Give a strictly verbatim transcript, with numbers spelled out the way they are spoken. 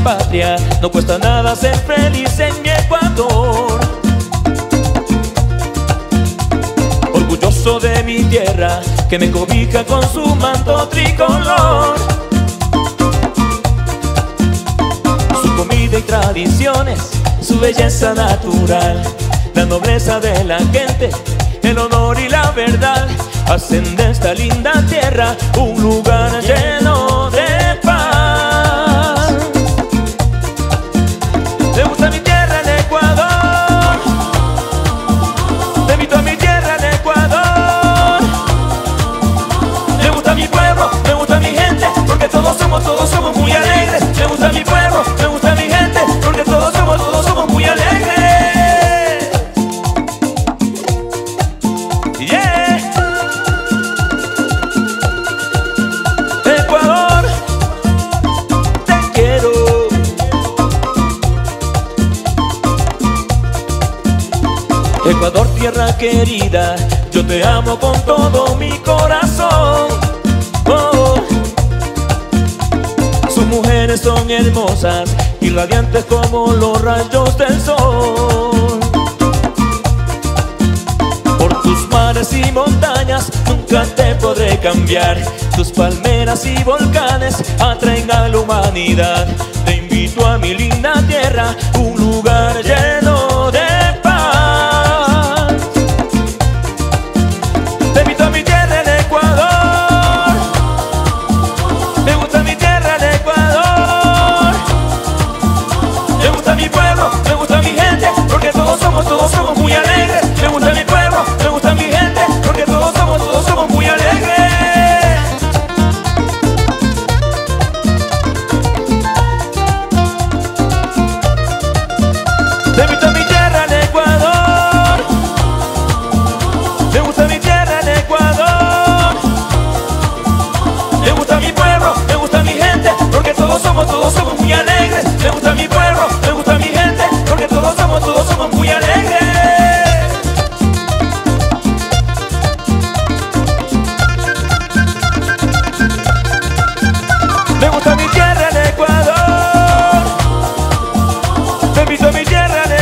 patria, no cuesta nada ser feliz en mi Ecuador. Orgulloso de mi tierra, que me cobija con su manto tricolor. Su comida y tradiciones, su belleza natural, la nobleza de la gente, el honor y la verdad, hacen de esta linda tierra un lugar lleno de paz. ¿Te gusta mi tierra, el Ecuador? Te invito a mi tierra, el Ecuador. Me gusta mi pueblo, me gusta mi gente, porque todos somos, todos somos muy alegres. Me gusta mi pueblo, me gusta mi gente, porque todos somos, todos somos muy alegres. Yeah. Ecuador, te quiero. Ecuador, tierra querida, yo te amo con todo mi corazón. Oh. Sus mujeres son hermosas y radiantes como los rayos del sol. Por tus mares y montañas nunca te podré cambiar. Tus palmeras y volcanes atraen a la humanidad. Te invito a mi linda tierra, un lugar lleno de paz. Te invito a mi tierra, el Ecuador. Me gusta mi tierra, el Ecuador. Me gusta mi pueblo, me gusta mi gente, porque todos somos, todos somos muy alegres. Me gusta mi pueblo, me gusta mi gente, porque todos somos, todos somos muy alegres. Te invito a mi tierra, el Ecuador. Me gusta mi tierra, el Ecuador. Me gusta mi pueblo, me gusta mi gente, porque todos somos, todos somos muy alegres. Me gusta mi pueblo, me gusta mi gente, porque todos somos, todos somos muy alegres. Me gusta mi tierra, el Ecuador. Te invito a mi tierra, el